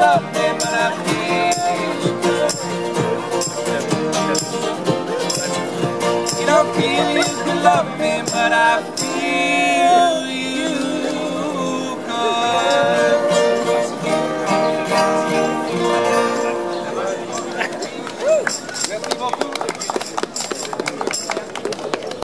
love me, but I feel you don't feel you can love me, but I feel